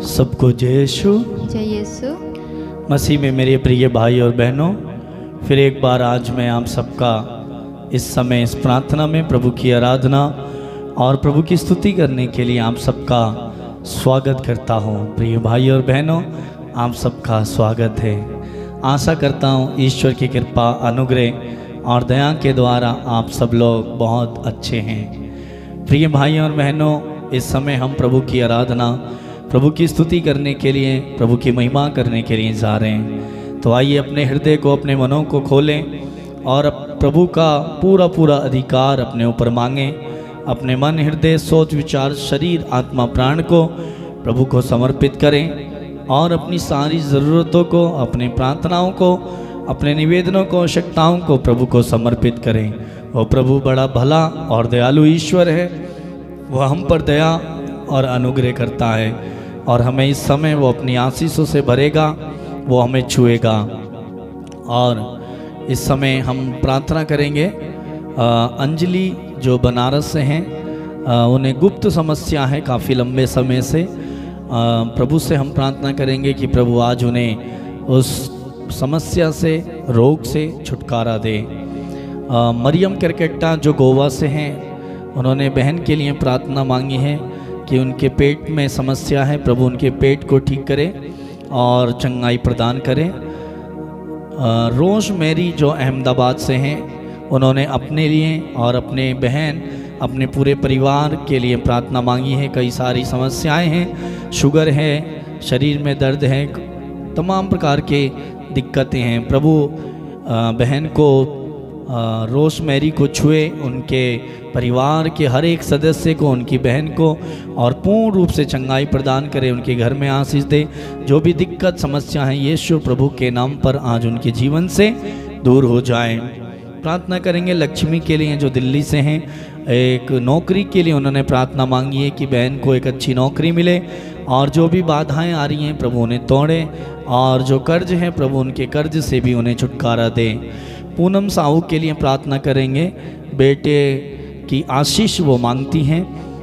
सबको जय यीशु। जय यीशु। मसीह में मेरे प्रिय भाई और बहनों, फिर एक बार आज मैं आप सबका इस समय इस प्रार्थना में प्रभु की आराधना और प्रभु की स्तुति करने के लिए आप सबका स्वागत करता हूँ। प्रिय भाई और बहनों, आप सबका स्वागत है। आशा करता हूँ ईश्वर की कृपा, अनुग्रह और दया के द्वारा आप सब लोग बहुत अच्छे हैं। प्रिय भाई और बहनों, इस समय हम प्रभु की आराधना, प्रभु की स्तुति करने के लिए, प्रभु की महिमा करने के लिए जा रहे हैं। तो आइए अपने हृदय को, अपने मनों को खोलें और प्रभु का पूरा पूरा अधिकार अपने ऊपर मांगें। अपने मन, हृदय, सोच, विचार, शरीर, आत्मा, प्राण को प्रभु को समर्पित करें और अपनी सारी ज़रूरतों को, अपनी प्रार्थनाओं को, अपने निवेदनों को, आवश्यकताओं को प्रभु को समर्पित करें। वो प्रभु बड़ा भला और दयालु ईश्वर है। वह हम पर दया और अनुग्रह करता है और हमें इस समय वो अपनी आशीषों से भरेगा, वो हमें छुएगा। और इस समय हम प्रार्थना करेंगे। अंजलि जो बनारस से हैं, उन्हें गुप्त समस्या है काफ़ी लंबे समय से। प्रभु से हम प्रार्थना करेंगे कि प्रभु आज उन्हें उस समस्या से, रोग से छुटकारा दे। मरियम करकेट्टा जो गोवा से हैं, उन्होंने बहन के लिए प्रार्थना मांगी है कि उनके पेट में समस्या है, प्रभु उनके पेट को ठीक करे और चंगाई प्रदान करें। रोज मेरी जो अहमदाबाद से हैं, उन्होंने अपने लिए और अपने बहन, अपने पूरे परिवार के लिए प्रार्थना मांगी है। कई सारी समस्याएं हैं, शुगर है, शरीर में दर्द है, तमाम प्रकार के दिक्कतें हैं। प्रभु बहन को, रोज़मेरी को छुए, उनके परिवार के हर एक सदस्य को, उनकी बहन को और पूर्ण रूप से चंगाई प्रदान करे, उनके घर में आशीष दे। जो भी दिक्कत, समस्या है, यीशु प्रभु के नाम पर आज उनके जीवन से दूर हो जाए। प्रार्थना करेंगे लक्ष्मी के लिए जो दिल्ली से हैं। एक नौकरी के लिए उन्होंने प्रार्थना मांगी है कि बहन को एक अच्छी नौकरी मिले और जो भी बाधाएं आ रही हैं प्रभु उन्हें तोड़े, और जो कर्ज है प्रभु उनके कर्ज से भी उन्हें छुटकारा दे। पूनम साहू के लिए प्रार्थना करेंगे। बेटे की आशीष वो मांगती हैं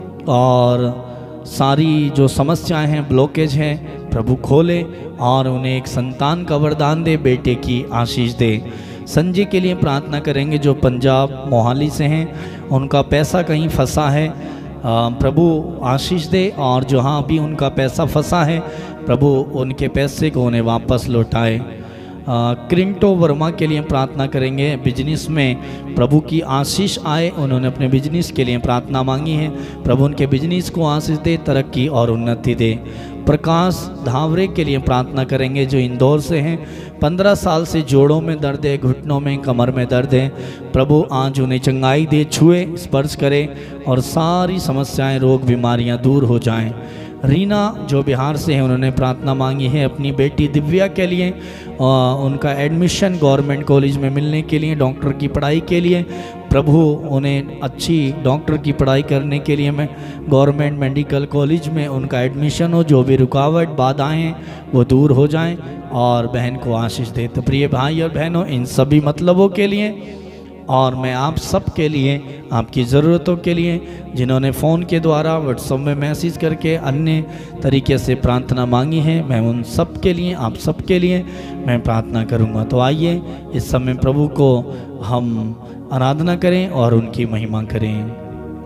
और सारी जो समस्याएं हैं, ब्लॉकेज हैं, प्रभु खोले और उन्हें एक संतान का वरदान दे, बेटे की आशीष दे। संजय के लिए प्रार्थना करेंगे जो पंजाब मोहाली से हैं, उनका पैसा कहीं फंसा है, प्रभु आशीष दे और जहाँ भी उनका पैसा फंसा है प्रभु उनके पैसे को उन्हें वापस लौटाए। क्रिंटो वर्मा के लिए प्रार्थना करेंगे। बिजनेस में प्रभु की आशीष आए, उन्होंने अपने बिजनेस के लिए प्रार्थना मांगी है। प्रभु उनके बिजनेस को आशीष दे, तरक्की और उन्नति दे। प्रकाश धावरे के लिए प्रार्थना करेंगे जो इंदौर से हैं। 15 साल से जोड़ों में दर्द है, घुटनों में, कमर में दर्द है, प्रभु आज उन्हें चंगाई दे, छुए, स्पर्श करे और सारी समस्याएं, रोग, बीमारियां दूर हो जाएं। रीना जो बिहार से हैं, उन्होंने प्रार्थना मांगी है अपनी बेटी दिव्या के लिए, उनका एडमिशन गवर्नमेंट कॉलेज में मिलने के लिए, डॉक्टर की पढ़ाई के लिए। प्रभु उन्हें अच्छी डॉक्टर की पढ़ाई करने के लिए मैं गवर्नमेंट मेडिकल कॉलेज में उनका एडमिशन हो, जो भी रुकावट, बाधाएं हैं वो दूर हो जाएं और बहन को आशीष दे। तो प्रिय भाई और बहनों, इन सभी मतलबों के लिए और मैं आप सब के लिए, आपकी ज़रूरतों के लिए, जिन्होंने फ़ोन के द्वारा, व्हाट्सएप में मैसेज करके, अन्य तरीके से प्रार्थना मांगी है, मैं उन सब के लिए, आप सब के लिए मैं प्रार्थना करूंगा। तो आइए इस समय प्रभु को हम आराधना करें और उनकी महिमा करें।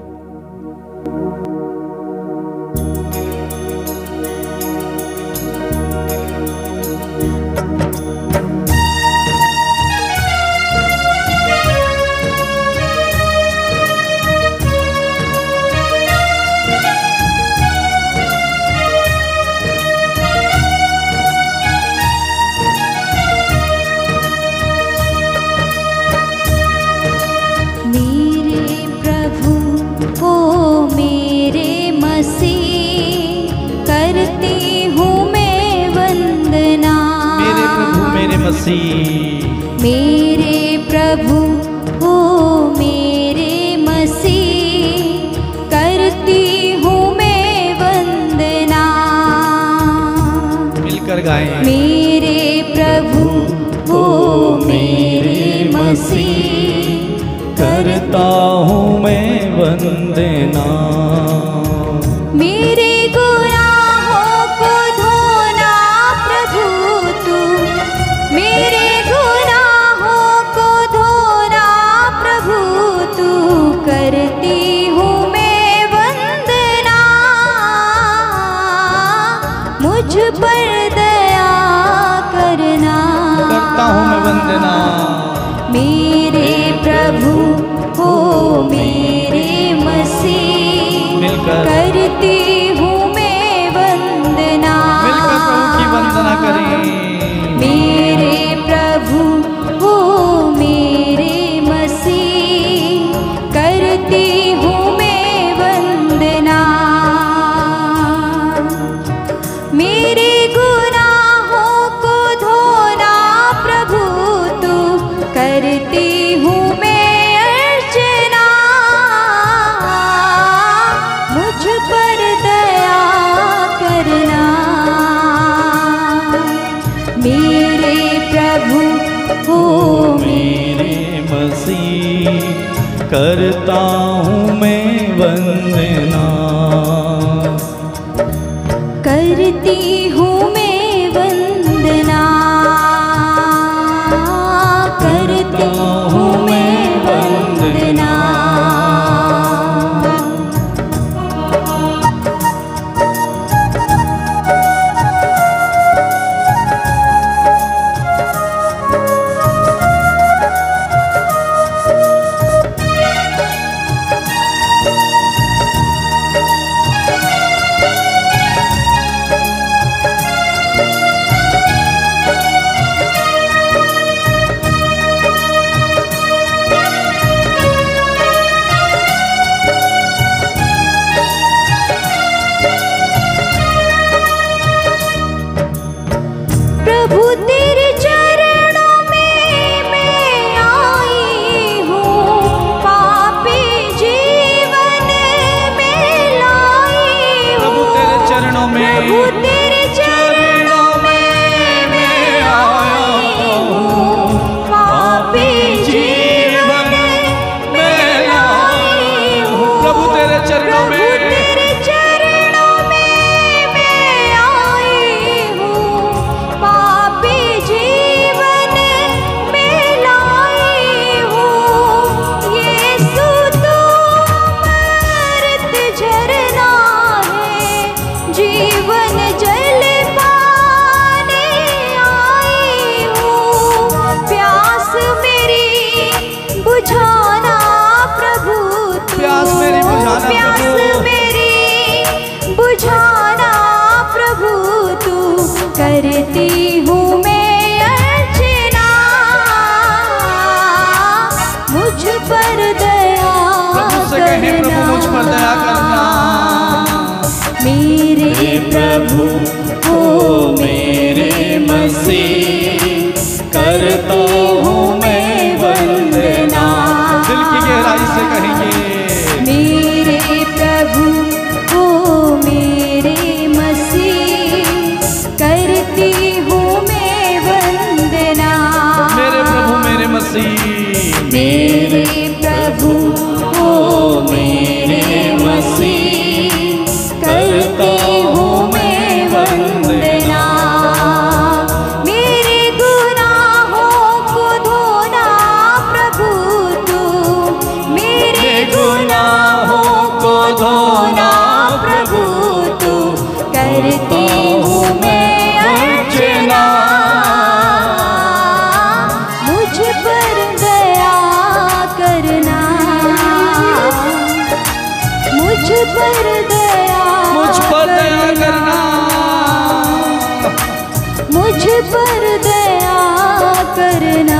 मेरे प्रभु हो मेरे मसीह, करती हूँ मैं वंदना। मिलकर गाएं। मेरे प्रभु हो मेरे मसीह, करता हूँ मैं वंदना। मेरे गुनाहों को मुझ पर दया करना। करता हूँ मैं वंदना मेरे प्रभु हो मेरे मसीह, मिलकर करती हूँ मैं वंदना। मिलकर प्रभु की वंदना करें। मेरे प्रभु हो मेरे मसीह, करती हूँ मैं वंदना। मेरे गुनाहों को धोना प्रभु तू, करती हूँ मैं अर्चना। मुझ पर दया करना। मेरे प्रभु हो मेरे मसीह, करता हूँ मैं वंदना। करती हूँ मैं वंदना। करती हूँ मैं वंदना। प्रभु तेरे चरणों में मैं आई हूँ, पापी जीवन में लाई हूँ। प्रभु तेरे चरणों में, प्रभु तेरे चरणों में मैं आई हूँ, पापी जीवन में लाई हूँ। प्रभु तेरे चरणों में, तेरे चरणों में मैं आई हूँ, पापी जीवन में लाई हूँ। यीशु तू अमृत झरना है, जीवन जल पाने आई हूँ। प्यास मेरी बुझाना प्रभु तू, प्यास मेरी बुझाना प्यास प्रभु। मेरी बुझाना प्रभु तू, करती हूँ मैं अर्चना। मुझ पर दया प्रभु से कहें, प्रभु मुझ पर दया करना। मेरे प्रभु हो मेरे मसीह, करता हूँ मैं वंदना। दिल की गहराई से कहेंगे। मेरे प्रभु हो मेरे मसीह, करती हूँ मैं वंदना। मेरे प्रभु मेरे मसीह, मेरे प्रभु हो मेरे मसीह, करती हूँ मैं वंदना। मेरे गुनाहों को धोना प्रभु तू, मेरे गुनाहों को धोना प्रभु तू, करती हूँ मैं अर्चना। मुझ पर दया करना। मुझ पर दया, मुझ पर दया करना। मुझ पर दया करना।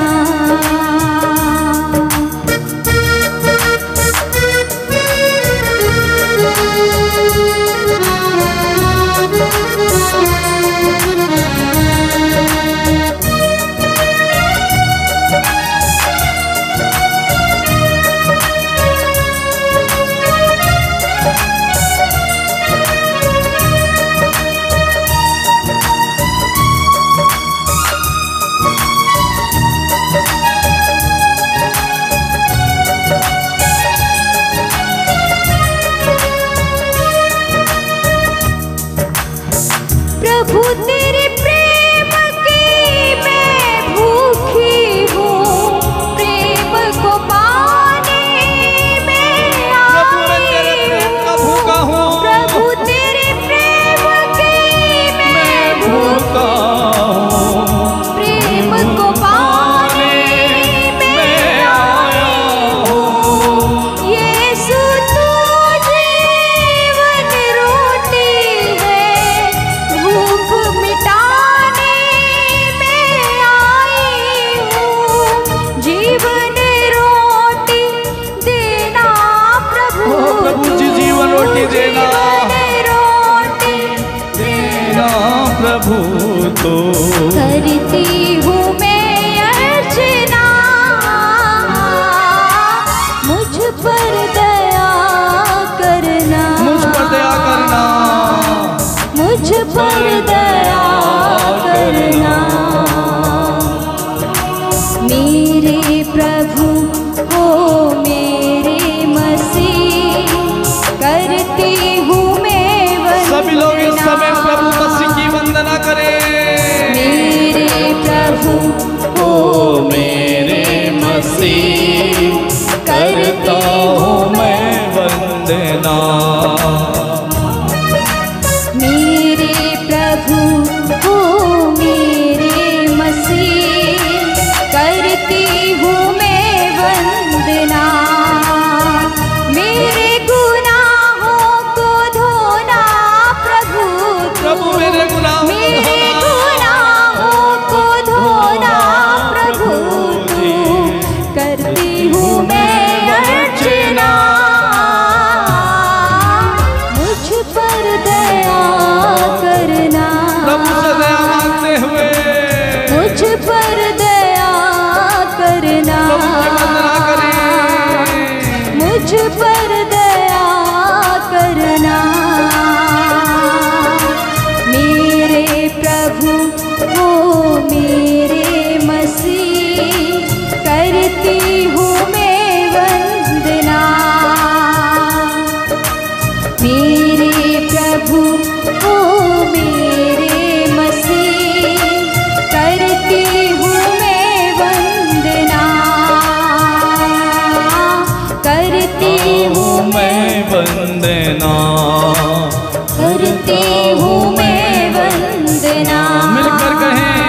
प्रभु तेरे प्रेम की मैं भूखी हूँ, प्रेम को पाने में आई हूँ। भूखा हूँ। प्रभु तेरे प्रेम की मैं प्रभु तो करती हूँ मैं अर्चना, मुझ पर दया करना, मुझ पर दया करना, मुझ पर दया करना। मेरे प्रभु हो मेरे मसीह, करती हूँ मैं वंदना। सभी लोग इस समय प्रभु मसीह की वंदना करें। मेरे प्रभु हो मेरे मसीह, करता हूँ मैं वंदना। मेरे प्रभु हो मेरे मसीह, करती हूँ मैं वंदना। मेरे गुनाहों को धोना प्रभु, प्रभु मेरे गुनाहों को धोना प्रभु तू, करती हूँ मैं अर्चना, मुझ पर दया करना। प्रभु से दया मांगते हुए मुझ पर दया करना, प्रभु की वंदना करें। मुझ पर दया करना। मेरे प्रभु हो मेरे मसीह, करती हूँ मैं वंदना। मेरे प्रभु हो मेरे मसीह, करती हूँ मैं वंदना, करती हूँ मैं वंदना, करती हूँ मैं वंदना। मिलकर कहें।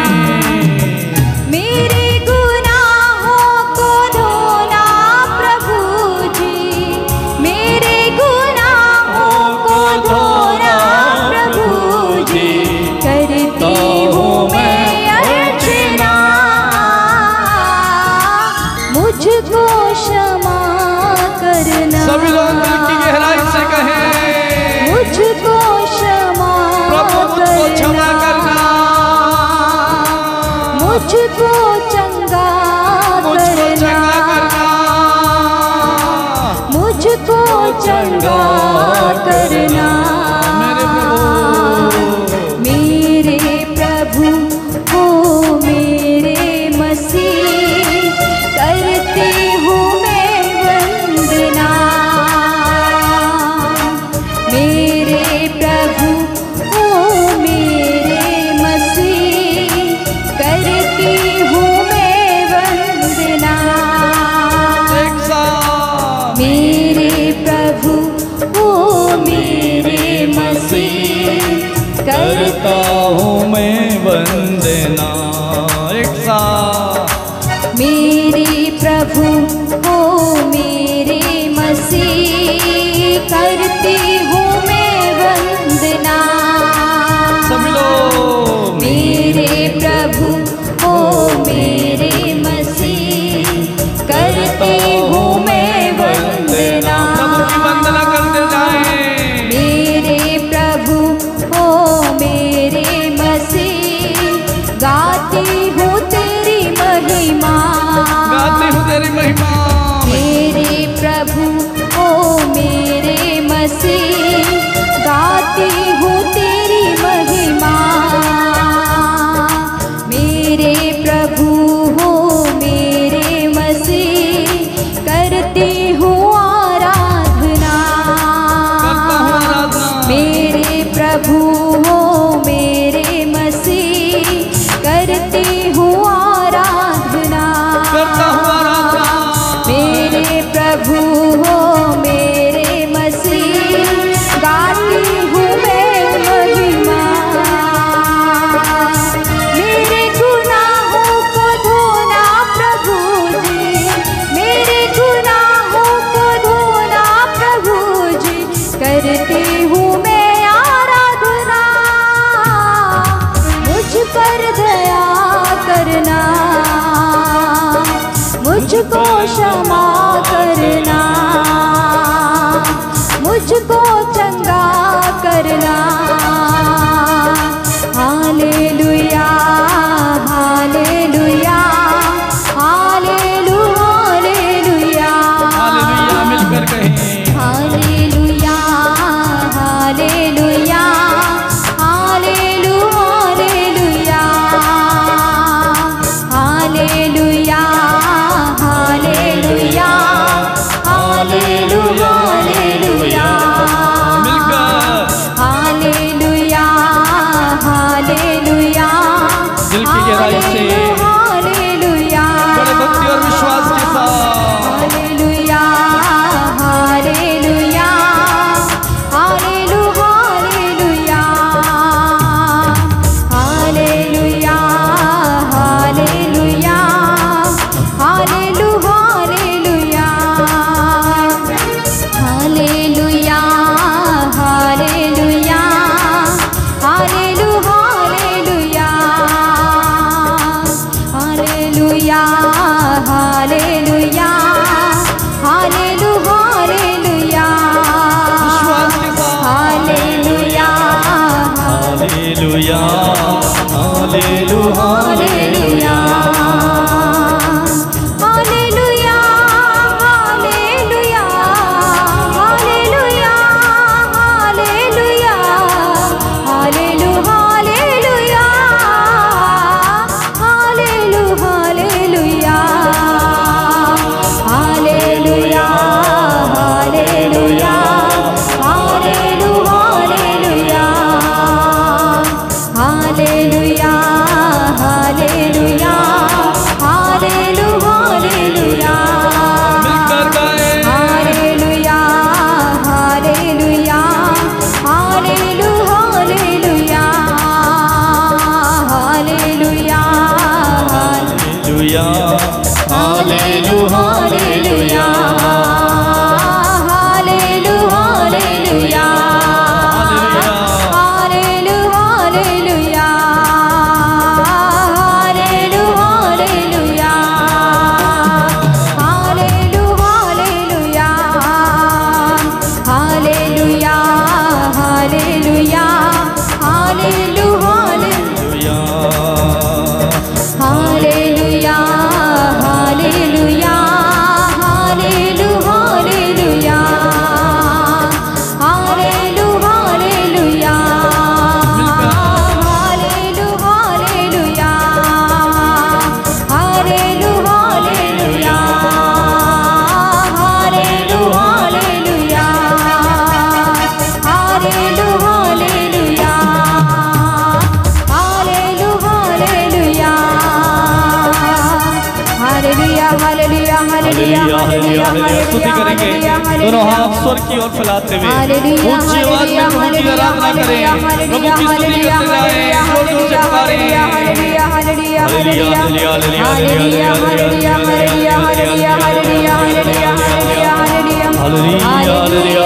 मेरे गुनाहों को धोना प्रभु जी, मेरे गुनाहों को धोना प्रभु जी, करती हूँ मैं अर्चना, मुझको क्षमा करना। सभी लोग दिल की गहराई से कहें। मुझको क्षमा प्रभु मुझको क्षमा करना, मुझको चंगा मुझको करना, चंगा करना, मुझको चंगा करना। मेरे प्रभु हो मेरे मसीह, करती हूँ मैं वंदना। मेरे प्रभु हो मेरे मसीह, करती हूँ hallelujah hallelujah hallelujah hallelujah hallelujah hallelujah hallelujah hallelujah hallelujah hallelujah hallelujah hallelujah hallelujah hallelujah hallelujah मिलकर गाएं hallelujah hallelujah hallelujah hallelujah hallelujah hallelujah hallelujah स्तुति करेंगे दोनों हाथ स्वर की ओर फैलाते हुए ऊंची आवाज में प्रभु की आराधना करें प्रभु की स्तुति करते जाएं जोर जोर से पुकारें hallelujah hallelujah hallelujah hallelujah hallelujah hallelujah hallelujah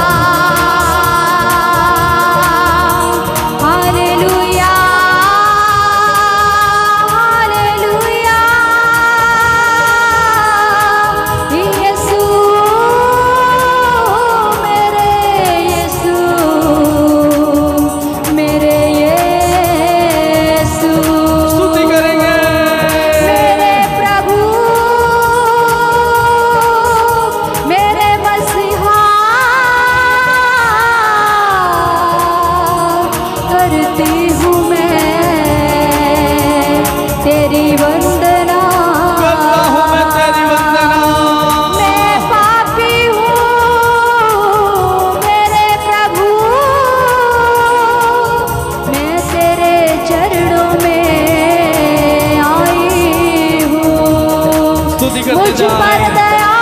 मुझ पर दया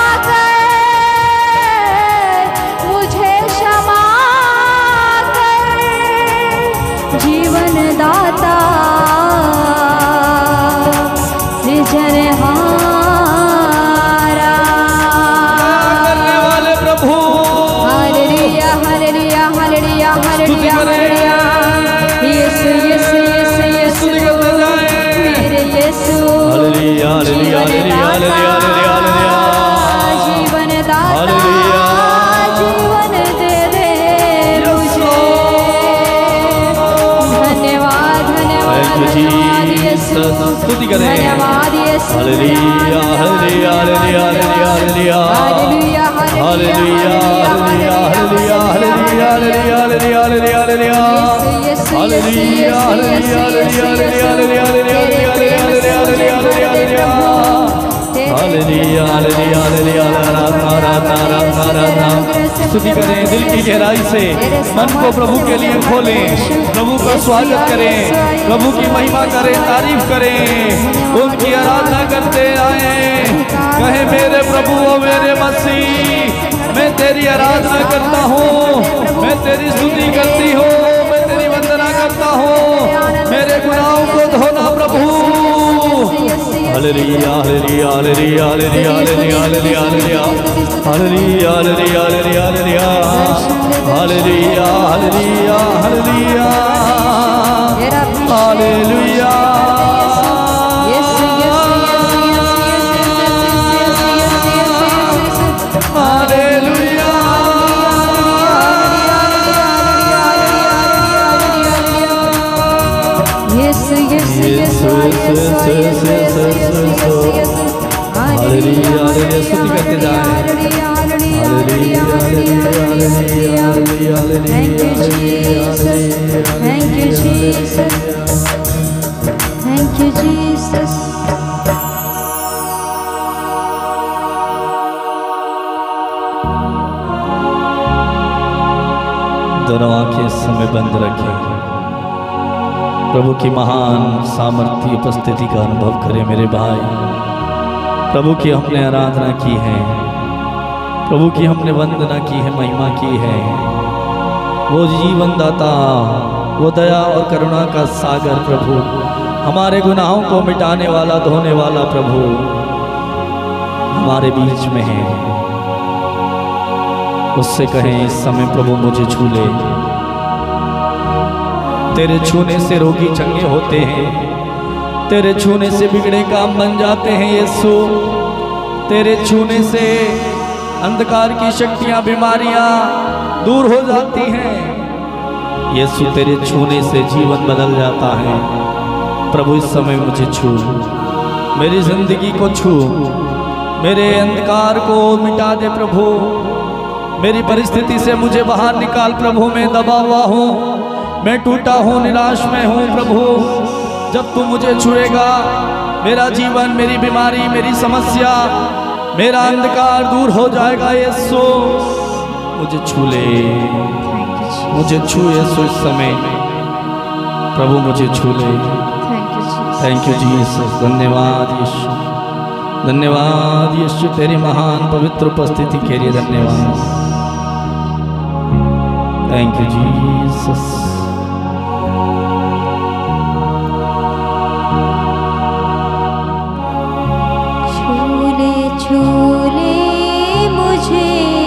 कर मुझे क्षमा कर जीवन दाता सृजनहारा करने वाले प्रभु hallelujah hallelujah hallelujah hallelujah hallelujah Yeshu Yeshu Yeshu Yeshu मेरे यीशु हालेलुया हालेलुया हालेलुया जीवन दाता जीवन दे दे मुझे धन्यवाद धन्यवाद धन्यवाद यीशु स्तुति करें धन्यवाद Yeshu hallelujah hallelujah hallelujah hallelujah hallelujah hallelujah hallelujah hallelujah hallelujah hallelujah hallelujah hallelujah स्तुति करें दिल की गहराई से मन को प्रभु के लिए खोलें प्रभु का स्वागत करें प्रभु की महिमा करें तारीफ करें उनकी आराधना करते आए कहे मेरे प्रभु ओ मेरे मसीह मैं तेरी आराधना करता हूँ मैं तेरी स्तुति करती हूँ मैं तेरी वंदना करता हूँ मेरे गुनाहों को धोना प्रभु hallelujah hallelujah hallelujah hallelujah hallelujah hallelujah hallelujah hallelujah hallelujah hallelujah hallelujah hallelujah Yes, yes, yes, Lord, yes, Lord, yes, yes, yes, yes, yes. Hallelujah, hallelujah, स्तुति करते जाएं। Hallelujah, hallelujah, hallelujah, hallelujah, hallelujah. Thank you, Jesus. Thank you, Jesus. Thank you, Jesus. दोनों आंखें इस समय बंद रखें। प्रभु की महान सामर्थ्य उपस्थिति का अनुभव करें मेरे भाई। प्रभु की हमने आराधना की है, प्रभु की हमने वंदना की है, महिमा की है। वो जीवन दाता, वो दया और करुणा का सागर प्रभु, हमारे गुनाहों को मिटाने वाला, धोने वाला प्रभु हमारे बीच में है। उससे कहें इस समय प्रभु मुझे छू ले। तेरे छूने से रोगी चंगे होते हैं, तेरे छूने से बिगड़े काम बन जाते हैं यीशु। तेरे छूने से अंधकार की शक्तियां, बीमारियां दूर हो जाती हैं यीशु। तेरे छूने से जीवन बदल जाता है। प्रभु इस समय मुझे छू, मेरी जिंदगी को छू, मेरे अंधकार को मिटा दे प्रभु। मेरी परिस्थिति से मुझे बाहर निकाल प्रभु। मैं दबा हुआ हूँ, मैं टूटा हूँ, निराश में हूँ प्रभु। जब तू मुझे छुएगा, मेरा जीवन, मेरी बीमारी, मेरी समस्या, मेरा अंधकार दूर हो जाएगा यीशु। मुझे छू ले, मुझे छू यीशु इस समय प्रभु, मुझे छू ले। Thank you Jesus. धन्यवाद यीशु, धन्यवाद यीशु, तेरी महान पवित्र उपस्थिति के लिए धन्यवाद। Thank you Jesus. छूले छूले मुझे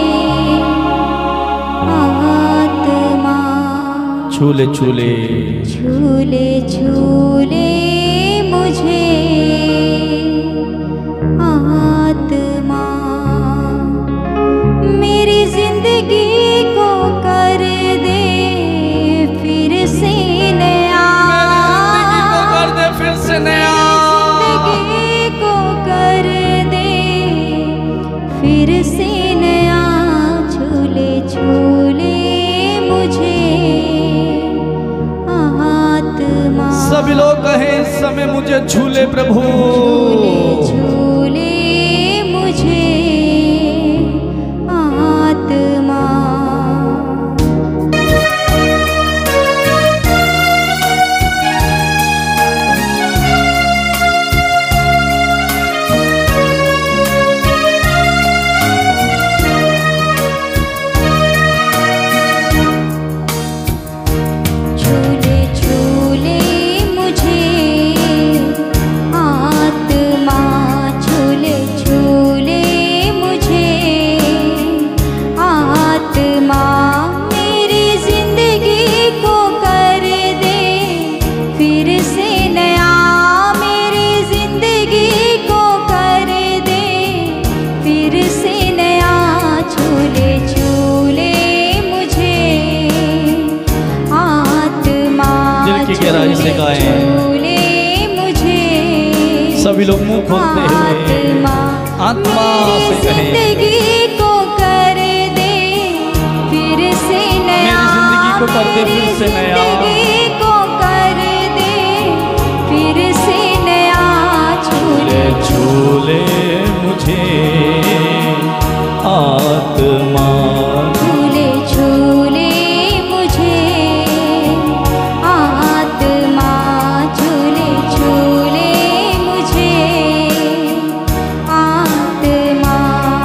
आत्मा, छूले छूले छूले छूले मुझे आत्मा। मेरी जिंदगी को कर दे फिर से नया, कर दे फिर से नया। जिंदगी को कर दे फिर से नया। छूले छूले मुझे आत्मा। सभी लोग कहें इस समय मुझे छूले प्रभु। छूले छूले मुझे आत्मा। छूले छूले मुझे आत्मा, छूले छूले मुझे आत्मा। मेरी जिंदगी को कर दे फिर से नया, मेरी जिंदगी को कर दे फिर से नया। छूले छूले मुझे आत्मा, दिल की गहराई से गाएं। छूले मुझे सभी लोग मुंह खोलते हुए आत्मा से कहें, जिंदगी को कर दे फिर से नया। मेरी जिंदगी को कर दे फिर से नया। जिंदगी को कर दे फिर से नया। छूले छूले मुझे आत्मा। छूले छूले मुझे आत्मा, छूले छूले मुझे आत्मा।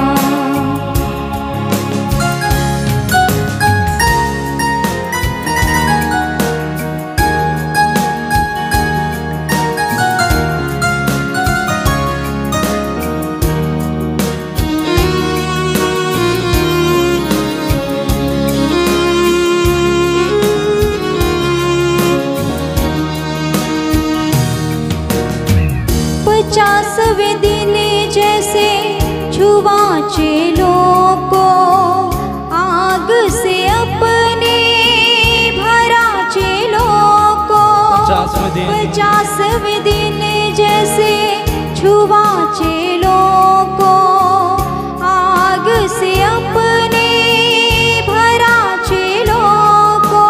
पचासवें दिन जैसे छुआ चेलों को, आग से अपने भरा चेलों को। 50वें दिन 50वें दिन जैसे छुआ चेलों को, आग से अपने भरा चेलों को,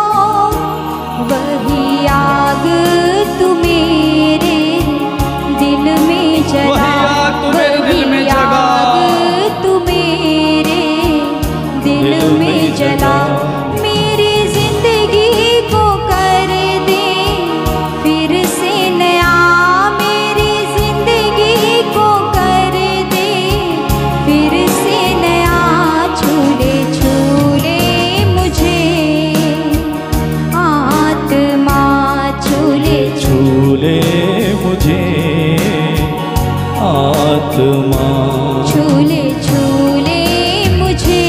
वही आग तू मेरे दिल में जला, वही आग तू मेरे दिल में जगा, आग तू मेरे दिल में जला। मेरी जिंदगी को कर दे फिर से नया, मेरी जिंदगी को कर दे फिर से नया। छूले छूले मुझे आत्मा, छूले छूले मुझे आत्मा, छूले छूले मुझे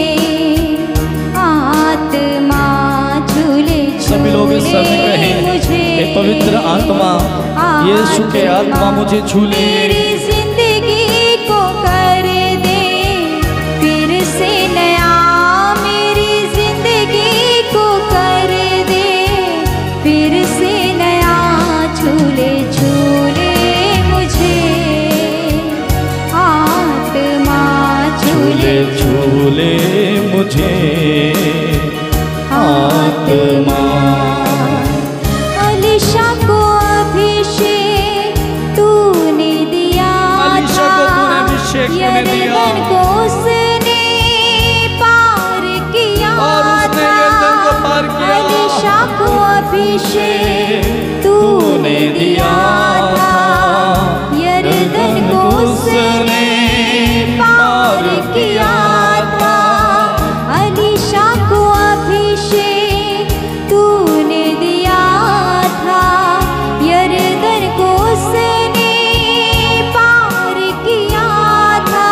आत्मा, छूले सभी लोग इस समय कहें, हे पवित्र आत्मा, यीशु के आत्मा मुझे छू ले। मेरी जिंदगी को कर दे फिर से नया, मेरी जिंदगी को कर दे फिर से नया। छूले छूले मुझे आत्मा, छूले छूले मुझे आत्मा। अलीशा को अभिषेक तूने दिया अलीशा को तूने अभिषेक तूने दिया, यरदन को उसने पार किया और उसने यरदन को पार किया। अलीशा को अभिषेक तूने दिया था, यरदन को उसने पार किया था। अलीशा को अभिषेक तूने दिया था, यरदन को उसने पार किया था।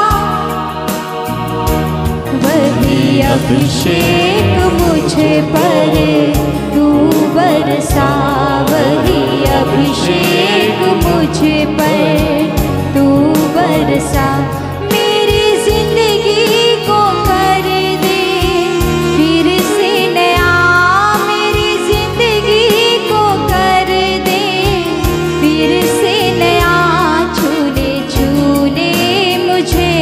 वही अभिषेक मुझ पर तू बरसा, वही अभिषेक मुझ पर तू बरसा। मेरी जिंदगी को कर दे फिर से नया, मेरी जिंदगी को कर दे फिर से नया। छूले छूले मुझे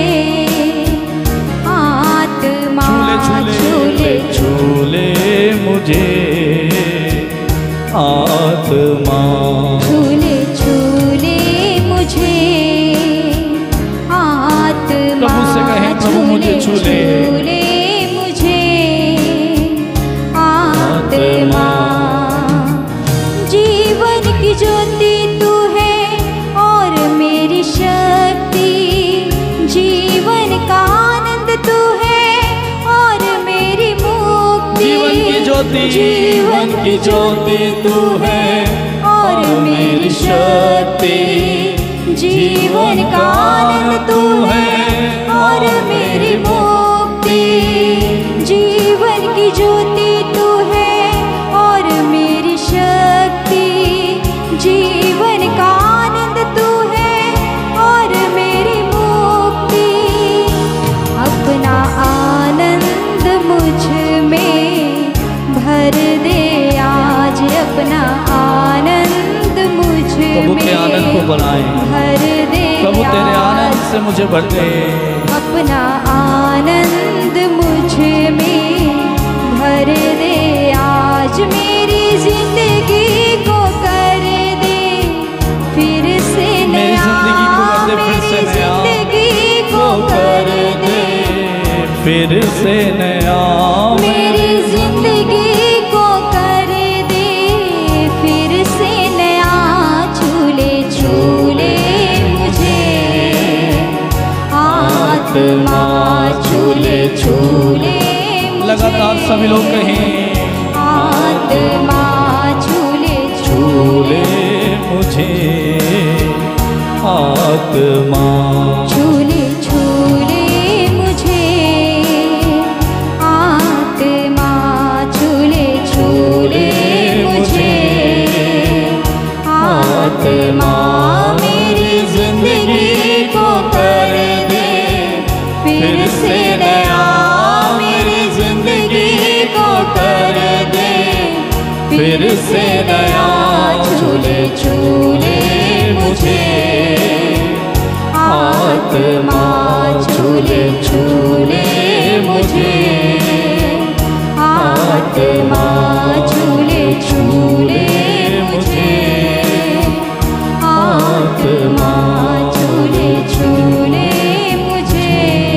आत्मा, छूले छूले मुझे आत्मा, छूले छूले मुझे आत्मा। प्रभु से कहें, प्रभु मुझे छूले, छूले मुझे आत्मा। जीवन की ज्योति तू है और मेरी शक्ति, जीवन का आनंद तू है और मेरी मुक्ति। जीवन की ज्योति, जीवन की ज्योति तू है और मेरी शक्ति, जीवन का आनंद तू है और मेरी मुक्ति। जीवन की ज्योति तू है और मेरी शक्ति, जीवन का आनंद तू है और मेरी मुक्ति। अपना आनंद मुझ में भर दे आज, अपना आनंद मुझ प्रभु के आनंद को में बनाए, भर दे प्रभु तेरे आनंद आज। से मुझे भर दे। अपना आनंद मुझ में भर दे आज, मेरी जिंदगी को कर दे फिर से नया, मेरी जिंदगी को कर दे फिर से नया, मेरी जिंदगी को कर दे फिर से नया। छूले छूले मुझे आत्मा, छूले छूले लगातार सभी लोग कहें, आत्मा, छूले छूले मुझे आत्मा, छूले छूले मुझे आत्मा, छूले छूले मुझे आत्मा। मेरी जिंदगी को कर दे फिर से नया, मेरी जिंदगी को कर दे फिर से से नया झूले झूले मुझे, आत्मा झूले झूले मुझे, आत्मा झूले झूले मुझे, आत्मा झूले झूले मुझे,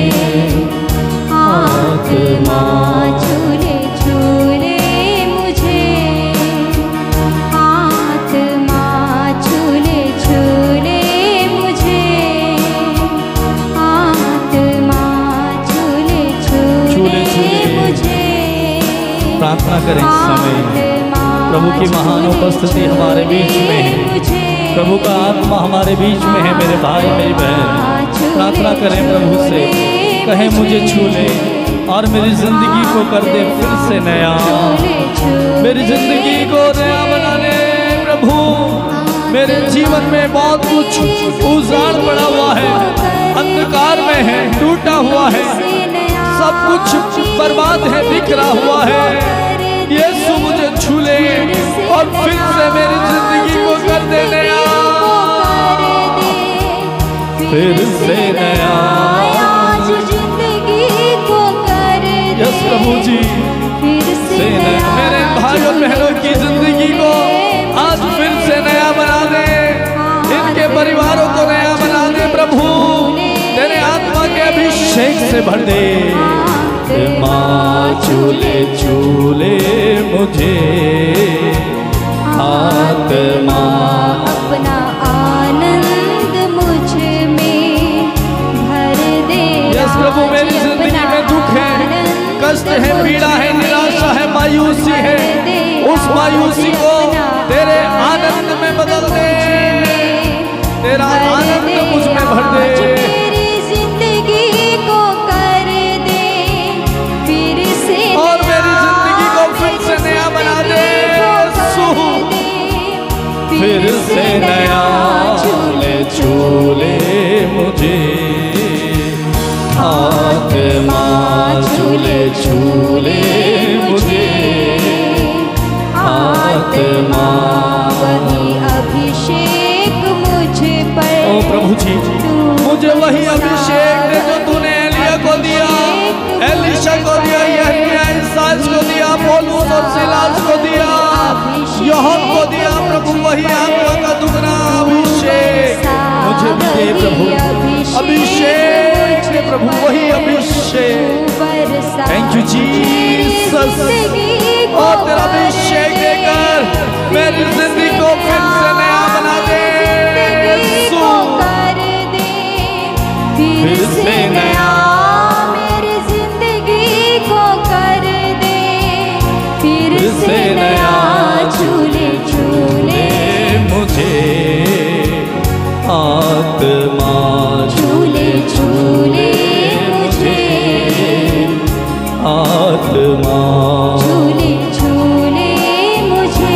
आत्मा झूले झूले मुझे, आत्मा झूले झूले मुझे, आत्मा झूले झूले मुझे। प्रार्थना करें इस समय, प्रभु की महान उपस्थिति हमारे बीच में है, प्रभु का आत्मा हमारे बीच में है। मेरे भाई मेरी बहन, प्रार्थना करें प्रभु से, कहे मुझे छू ले और मेरी जिंदगी को कर दे फिर से नया, मेरी जिंदगी को नया बना दे प्रभु। मेरे जीवन में बहुत कुछ उजाड़ पड़ा हुआ है, अंधकार में है, टूटा हुआ है, सब कुछ बर्बाद है, बिखरा हुआ है। यीशु मुझे छू ले और फिर से मेरी जिंदगी को कर दे नया, फिर से नया जिंदगी को कर दे। यस प्रभु जी, फिर से नया मेरे भाइयों बहनों की जिंदगी को आज फिर से नया बना दे, इनके परिवारों को नया बना दे प्रभु। तेरे आत्मा के अभिषेक से भर दे। माँ झूले झूले मुझे, आत्मा अपना आनंद मुझ में भर दे। यस प्रभु, मेरी जिंदगी में दुख है, कष्ट है, पीड़ा है, निराशा है, मायूसी है, उस मायूसी को तेरे आनंद में बदल दे। तेरा आनंद मुझ में भर दे। मेरी जिंदगी को कर दे फिर से, और मेरी जिंदगी को फिर से नया बना दे। फिर से नया झूले झूले मुझे, आत्मा झूले झूले मुझे, आत्मा वही अभिषेक मुझ पर। ओ प्रभु जी, मुझे वही अभिषेक दे जो तूने एलिया को दिया, एलीशा को दिया, यिर्मयाह इसायाह को दिया, पौलुस और सिलास को दिया, यूहन्ना को दिया। प्रभु वही आत्मा का दुगना अभिषेक मुझे भी दे प्रभु, अभिषेक दे प्रभु, वही अभिषेक। Thank you Jesus. और तेरा अभिषेक देकर मेरी जिंदगी को फिर से नया बना दे। फिर से नया मेरी जिंदगी को कर दे, फिर से नया झूले झूले मुझे, आत्मा झूले झूले मुझे, आत्मा झूले झूले मुझे,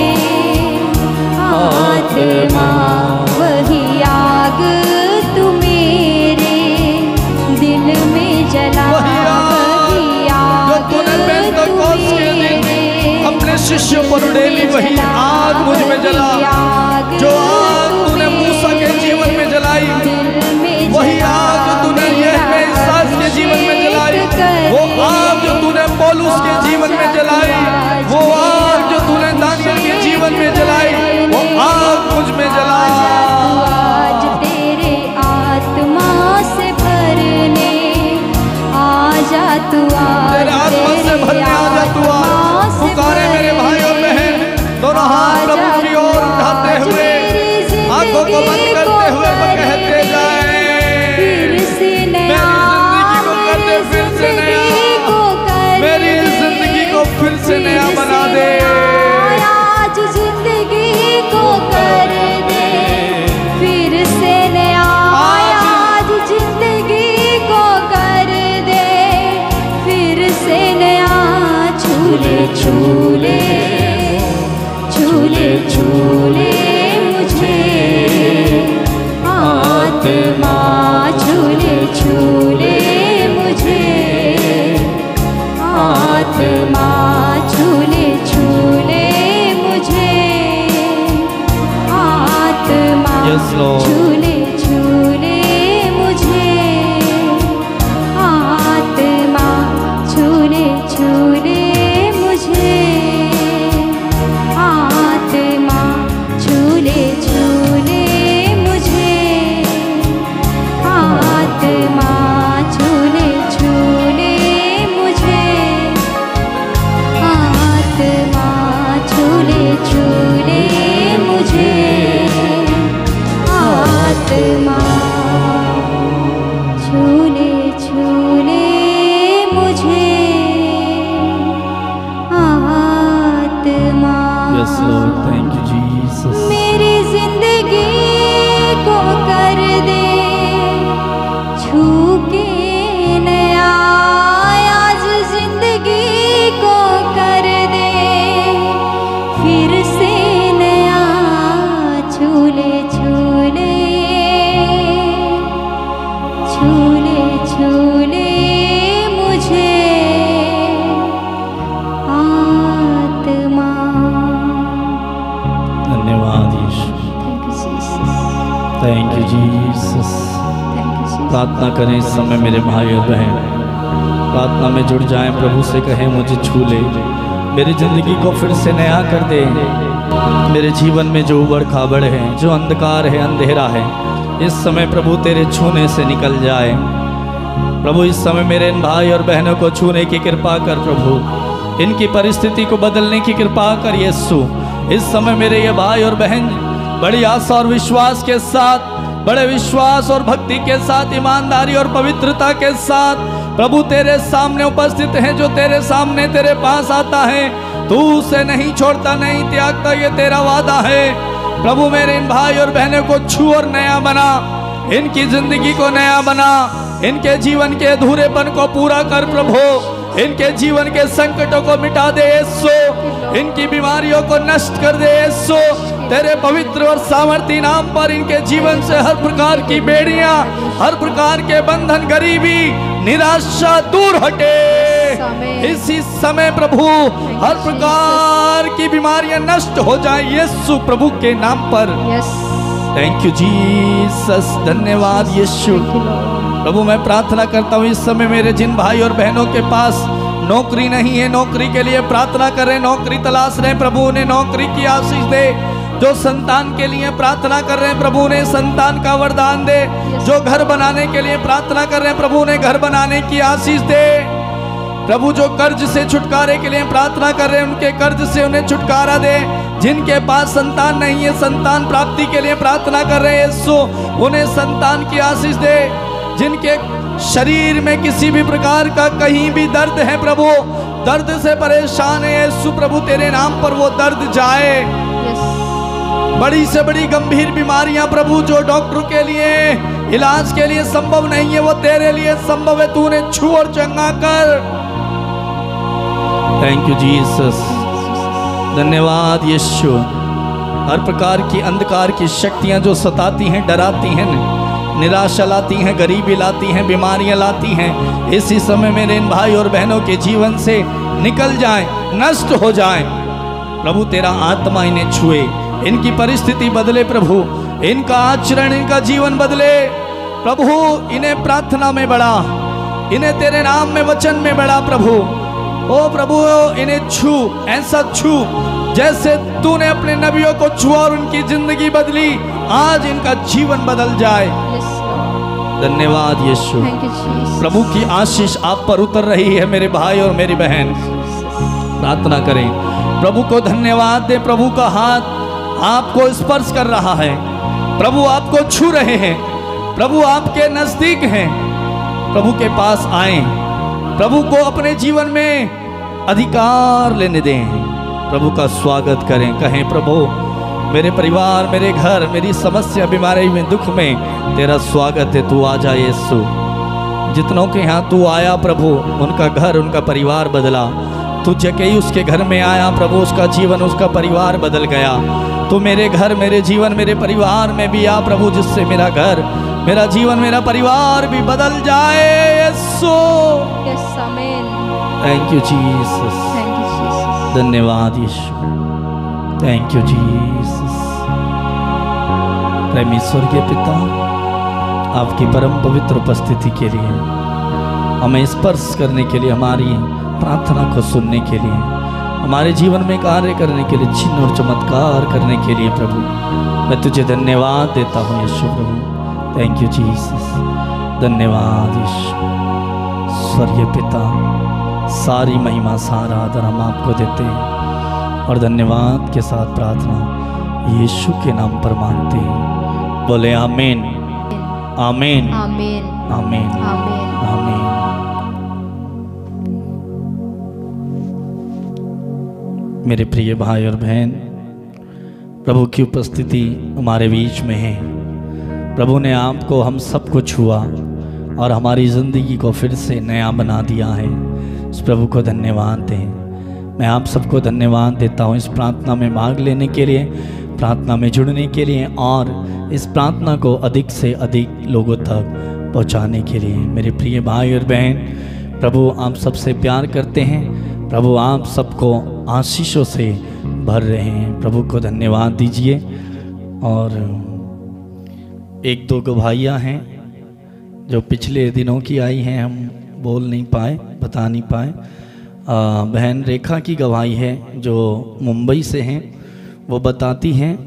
आत्मा वही आग तू मेरे दिल में जला, वही आग जो तूने पेंतकोस्त के दिन अपने शिष्यों पर उड़ेली, वही आग मुझ में जला। जो आग तूने मूसा के जीवन में जलाई, वही आग तूने यिर्मयाह इसायाह के जीवन में जलाई, वो आग जो तूने पौलुस के जीवन में जलाई, वो आग जो तूने दानियल के जीवन में जलाई, वो आग मुझ में जला। आज तेरे आत्मा से भरने आजा तू, तेरे आत्मा से भरने आजा तू। पुकारे मेरे भाई और बहन, दोनों हाथ प्रभु की ओर उठाते हुए, आंखों को बंद करते हुए कहते जाए, मेरी जिंदगी को कर दे फिर से नया, मेरी जिंदगी को फिर से नया बना दे। आज जिंदगी को कर दे फिर से नया, आज जिंदगी को कर दे फिर से नया। झूले झूले झूले झूले मुझे, आत्मा झूले झूले मुझे, आत्मा झूले झूले मुझे, Lord. झूले झूले मुझे आत्मा, झूले झूले मुझे आत्मा, झूले झूले मुझे आत्मा, झूले झूले मुझे आत्मा, झूले झूले मुझे आत्मा, झूले झूले मुझे आत्मा। Yes, Lord. Thank you, Jesus. मेरी जिंदगी को कर दे छू के नया, आज जिंदगी को कर दे फिर से नया, झूले झूले झूले झूले मुझे आत्मा। धन्यवाद Yeshu. Thank you Jesus, thank you Jesus. Thank you Jesus. प्रार्थना करें इस समय मेरे भाई और बहन, प्रार्थना में जुड़ जाएं, प्रभु से कहें मुझे छू ले, मेरी ज़िंदगी को फिर से नया कर दे। मेरे जीवन में जो उबड़ खाबड़ है, जो अंधकार है, अंधेरा है, इस समय प्रभु तेरे छूने से निकल जाए। प्रभु इस समय मेरे इन भाई और बहनों को छूने की कृपा कर प्रभु, इनकी परिस्थिति को बदलने की कृपा कर यीशु। इस समय मेरे ये भाई और बहन बड़ी आशा और विश्वास के साथ, बड़े विश्वास और भक्ति के साथ, ईमानदारी और पवित्रता के साथ प्रभु तेरे सामने उपस्थित हैं। जो तेरे सामने तेरे पास आता है तू उसे नहीं छोड़ता, नहीं त्यागता, ये तेरा वादा है। प्रभु मेरे इन भाई और बहनों को छू और नया बना, इनकी जिंदगी को नया बना, इनके जीवन के अधूरेपन को पूरा कर प्रभु, इनके जीवन के संकटों को मिटा दे यीशु, इनकी बीमारियों को नष्ट कर दे यीशु। तेरे पवित्र और सामर्थी नाम पर इनके जीवन से हर प्रकार की बेड़ियां, हर प्रकार के बंधन, गरीबी, निराशा दूर हटे इसी समय प्रभु। हर प्रकार की बीमारियां नष्ट हो जाए यीशु प्रभु के नाम पर। थैंक यू जीसस, धन्यवाद यीशु। प्रभु मैं प्रार्थना करता हूँ इस समय मेरे जिन भाई और बहनों के पास नौकरी नहीं है, नौकरी के लिए प्रार्थना कर रहे, नौकरी तलाश रहे, प्रभु उन्हें नौकरी की आशीष दे। जो संतान के लिए प्रार्थना कर रहे हैं प्रभु उन्हें संतान का वरदान दे। जो घर बनाने के लिए प्रार्थना कर रहे हैं प्रभु उन्हें घर बनाने की आशीष दे। प्रभु जो कर्ज से छुटकारे के लिए प्रार्थना कर रहे हैं उनके कर्ज से उन्हें छुटकारा दे। जिनके पास संतान नहीं है, संतान प्राप्ति के लिए प्रार्थना कर रहे हैं यीशु उन्हें संतान की आशीष दे। जिनके शरीर में किसी भी प्रकार का कहीं भी दर्द है प्रभु, दर्द से परेशान है यीशु प्रभु तेरे नाम पर वो दर्द जाए। बड़ी से बड़ी गंभीर बीमारियां प्रभु जो डॉक्टर के लिए इलाज के लिए संभव नहीं है वो तेरे लिए संभव है, तू उन्हें छू और चंगा कर। थैंक यू जीसस, धन्यवाद यीशु। हर प्रकार की अंधकार की शक्तियां जो सताती हैं, डराती हैं, निराशा लाती हैं, गरीबी लाती हैं, बीमारियां लाती हैं, इसी समय मेरे इन भाई और बहनों के जीवन से निकल जाएं, नष्ट हो जाएं। प्रभु तेरा आत्मा इन्हें छुए, इनकी परिस्थिति बदले प्रभु, इनका आचरण, इनका जीवन बदले प्रभु। इन्हें प्रार्थना में बढ़ा, इन्हें तेरे नाम में वचन में बढ़ा प्रभु। ओ प्रभु इन्हें छू, ऐसा छू जैसे तूने अपने नबियों को छुआ और उनकी जिंदगी बदली, आज इनका जीवन बदल जाए। धन्यवाद यीशु। प्रभु की आशीष आप पर उतर रही है मेरे भाई और मेरी बहन। प्रार्थना करें, प्रभु को धन्यवाद दे। प्रभु का हाथ आपको स्पर्श कर रहा है, प्रभु आपको छू रहे हैं, प्रभु आपके नजदीक हैं। प्रभु के पास आए, प्रभु को अपने जीवन में अधिकार लेने दें, प्रभु का स्वागत करें। कहें प्रभु मेरे परिवार, मेरे घर, मेरी समस्या, बीमारी में, दुख में तेरा स्वागत है, तू आ जा यीशु। जितनों के यहाँ तू आया प्रभु उनका घर, उनका परिवार बदला। तू जकई उसके घर में आया प्रभु, उसका जीवन, उसका परिवार बदल गया। तू मेरे घर, मेरे जीवन, मेरे परिवार में भी आ प्रभु, जिससे मेरा घर, मेरा जीवन, मेरा परिवार भी बदल जाए यीशु। थैंक यू जीसस, धन्यवाद यीशु। थैंक यू जीसस, प्रेमी स्वर्गीय पिता, आपकी परम पवित्र उपस्थिति के लिए, हमें स्पर्श करने के लिए, हमारी प्रार्थना को सुनने के लिए, हमारे जीवन में कार्य करने के लिए, चिन्ह और चमत्कार करने के लिए प्रभु मैं तुझे धन्यवाद देता हूँ यीशु प्रभु। थैंक यू जीसस, धन्यवाद यीशु। स्वर्गीय पिता, सारी महिमा सारा आदर हम आपको देते हैं और धन्यवाद के साथ प्रार्थना यीशु के नाम पर मांगते हैं। बोले आमीन, आमीन, आमीन, आमीन, आमीन। आमीन। मेरे प्रिय भाई और बहन, प्रभु की उपस्थिति हमारे बीच में है। प्रभु ने आपको, हम सबको छुआ और हमारी ज़िंदगी को फिर से नया बना दिया है। इस प्रभु को धन्यवाद दें। मैं आप सबको धन्यवाद देता हूँ इस प्रार्थना में भाग लेने के लिए, प्रार्थना में जुड़ने के लिए और इस प्रार्थना को अधिक से अधिक लोगों तक पहुँचाने के लिए। मेरे प्रिय भाई और बहन, प्रभु आप सबसे प्यार करते हैं। प्रभु आप सबको आशीषों से भर रहे हैं। प्रभु को धन्यवाद दीजिए। और एक दो गवाहियाँ हैं जो पिछले दिनों की आई हैं, हम बोल नहीं पाए, बता नहीं पाए। बहन रेखा की गवाही है जो मुंबई से हैं। वो बताती हैं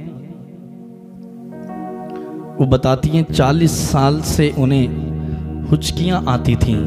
40 साल से उन्हें हुचकियाँ आती थीं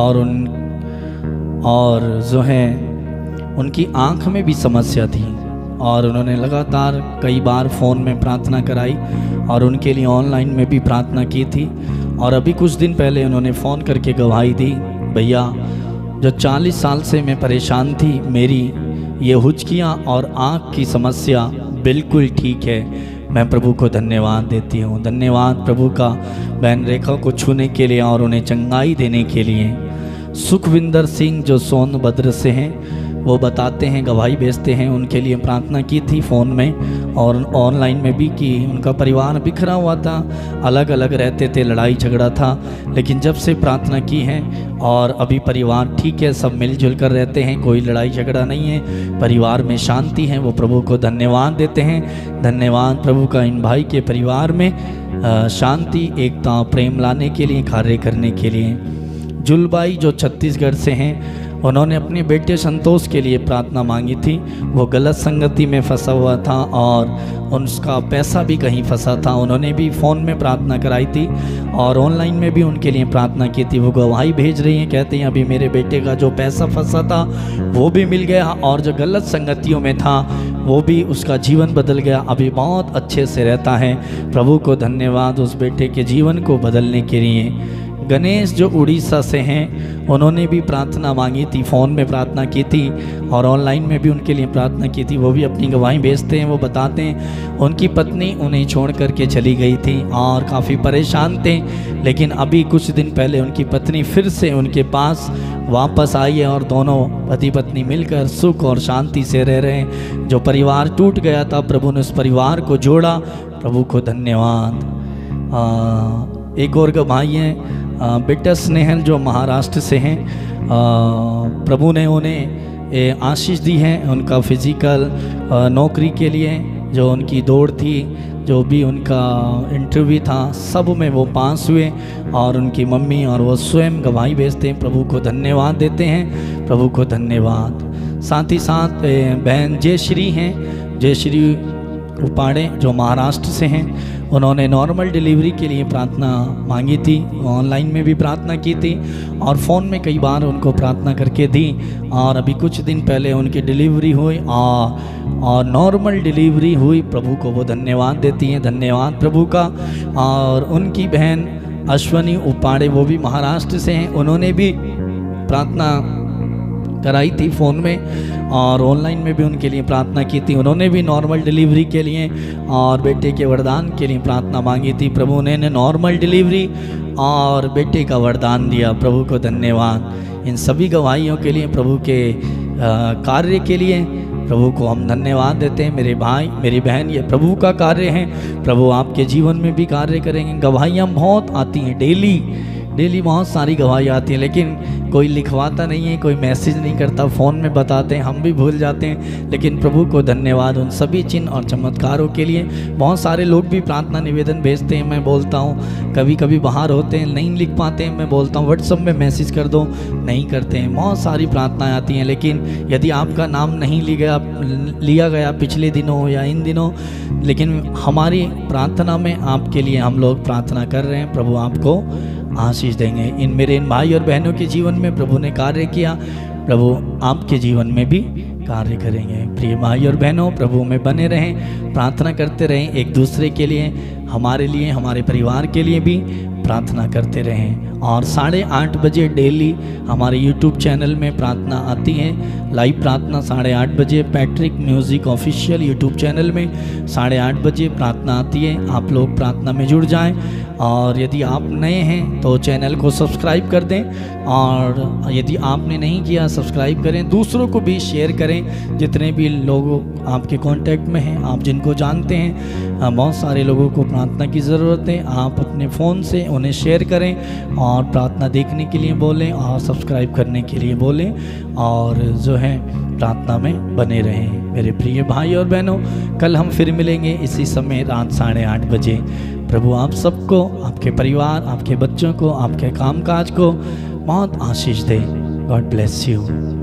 और जो है उनकी आँख में भी समस्या थी और उन्होंने लगातार कई बार फ़ोन में प्रार्थना कराई और उनके लिए ऑनलाइन में भी प्रार्थना की थी। और अभी कुछ दिन पहले उन्होंने फ़ोन करके गवाही दी, भैया जो 40 साल से मैं परेशान थी, मेरी ये हुचकियाँ और आँख की समस्या बिल्कुल ठीक है। मैं प्रभु को धन्यवाद देती हूँ। धन्यवाद प्रभु का बहन रेखा को छूने के लिए और उन्हें चंगाई देने के लिए। सुखविंदर सिंह जो सोनभद्र से हैं, वो बताते हैं, गवाही भेजते हैं, उनके लिए प्रार्थना की थी फ़ोन में और ऑनलाइन में भी की। उनका परिवार बिखरा हुआ था, अलग अलग रहते थे, लड़ाई झगड़ा था, लेकिन जब से प्रार्थना की है और अभी परिवार ठीक है, सब मिलजुल कर रहते हैं, कोई लड़ाई झगड़ा नहीं है, परिवार में शांति है। वो प्रभु को धन्यवाद देते हैं। धन्यवाद प्रभु का इन भाई के परिवार में शांति, एकता, प्रेम लाने के लिए, कार्य करने के लिए। जुलबाई जो छत्तीसगढ़ से हैं, उन्होंने अपने बेटे संतोष के लिए प्रार्थना मांगी थी। वो गलत संगति में फंसा हुआ था और उसका पैसा भी कहीं फंसा था। उन्होंने भी फ़ोन में प्रार्थना कराई थी और ऑनलाइन में भी उनके लिए प्रार्थना की थी। वो गवाही भेज रही हैं, कहते हैं अभी मेरे बेटे का जो पैसा फंसा था वो भी मिल गया और जो गलत संगतियों में था वो भी, उसका जीवन बदल गया, अभी बहुत अच्छे से रहता है। प्रभु को धन्यवाद उस बेटे के जीवन को बदलने के लिए। गणेश जो उड़ीसा से हैं, उन्होंने भी प्रार्थना मांगी थी, फ़ोन में प्रार्थना की थी और ऑनलाइन में भी उनके लिए प्रार्थना की थी। वो भी अपनी गवाही भेजते हैं। वो बताते हैं उनकी पत्नी उन्हें छोड़ करके चली गई थी और काफ़ी परेशान थे, लेकिन अभी कुछ दिन पहले उनकी पत्नी फिर से उनके पास वापस आई है और दोनों पति पत्नी मिलकर सुख और शांति से रह रहे हैं। जो परिवार टूट गया था, प्रभु ने उस परिवार को जोड़ा। प्रभु को धन्यवाद। एक और गवाही हैं बेटा स्नेहल जो महाराष्ट्र से हैं। प्रभु ने उन्हें आशीष दी है। उनका फिजिकल नौकरी के लिए जो उनकी दौड़ थी, जो भी उनका इंटरव्यू था, सब में वो पास हुए और उनकी मम्मी और वो स्वयं गवाही भेजते हैं। प्रभु को धन्यवाद देते हैं। प्रभु को धन्यवाद। साथ ही साथ बहन जयश्री हैं, जयश्री उपाड़े जो महाराष्ट्र से हैं। उन्होंने नॉर्मल डिलीवरी के लिए प्रार्थना मांगी थी, ऑनलाइन में भी प्रार्थना की थी और फ़ोन में कई बार उनको प्रार्थना करके दी और अभी कुछ दिन पहले उनकी डिलीवरी हुई और नॉर्मल डिलीवरी हुई। प्रभु को वो धन्यवाद देती हैं। धन्यवाद प्रभु का। और उनकी बहन अश्वनी उपाड़े, वो भी महाराष्ट्र से हैं, उन्होंने भी प्रार्थना कराई थी फ़ोन में और ऑनलाइन में भी उनके लिए प्रार्थना की थी। उन्होंने भी नॉर्मल डिलीवरी के लिए और बेटे के वरदान के लिए प्रार्थना मांगी थी। प्रभु ने नॉर्मल डिलीवरी और बेटे का वरदान दिया। प्रभु को धन्यवाद। इन सभी गवाहियों के लिए, प्रभु के कार्य के लिए प्रभु को हम धन्यवाद देते हैं। मेरे भाई मेरी बहन, ये प्रभु का कार्य है। प्रभु आपके जीवन में भी कार्य करेंगे। गवाहियाँ बहुत आती हैं, डेली बहुत सारी गवाही आती है, लेकिन कोई लिखवाता नहीं है, कोई मैसेज नहीं करता, फ़ोन में बताते हैं, हम भी भूल जाते हैं। लेकिन प्रभु को धन्यवाद उन सभी चिन्ह और चमत्कारों के लिए। बहुत सारे लोग भी प्रार्थना निवेदन भेजते हैं, मैं बोलता हूँ कभी कभी बाहर होते हैं नहीं लिख पाते हैं, मैं बोलता हूँ व्हाट्सएप में मैसेज कर दो, नहीं करते हैं। बहुत सारी प्रार्थनाएँ आती हैं, लेकिन यदि आपका नाम नहीं लिया गया पिछले दिनों या इन दिनों, लेकिन हमारी प्रार्थना में आपके लिए हम लोग प्रार्थना कर रहे हैं, प्रभु आपको आशीष देंगे। इन भाई और बहनों के जीवन में प्रभु ने कार्य किया, प्रभु आपके जीवन में भी कार्य करेंगे। प्रिय भाई और बहनों, प्रभु में बने रहें, प्रार्थना करते रहें, एक दूसरे के लिए, हमारे लिए, हमारे परिवार के लिए भी प्रार्थना करते रहें। और 8:30 बजे डेली हमारे YouTube चैनल में प्रार्थना आती है, लाइव प्रार्थना 8:30 बजे Patrick music official YouTube channel में 8:30 बजे प्रार्थना आती है। आप लोग प्रार्थना में जुड़ जाएं, और यदि आप नए हैं तो चैनल को सब्सक्राइब कर दें, और यदि आपने नहीं किया सब्सक्राइब करें, दूसरों को भी शेयर करें। जितने भी लोग आपके कांटेक्ट में हैं, आप जिनको जानते हैं, बहुत सारे लोगों को प्रार्थना की ज़रूरत है, आप अपने फ़ोन से उन्हें शेयर करें और प्रार्थना देखने के लिए बोलें और सब्सक्राइब करने के लिए बोलें, और जो है प्रार्थना में बने रहें। मेरे प्रिय भाई और बहनों, कल हम फिर मिलेंगे इसी समय रात 8:30 बजे। प्रभु आप सबको, आपके परिवार, आपके बच्चों को, आपके कामकाज को बहुत आशीष दे। God bless you.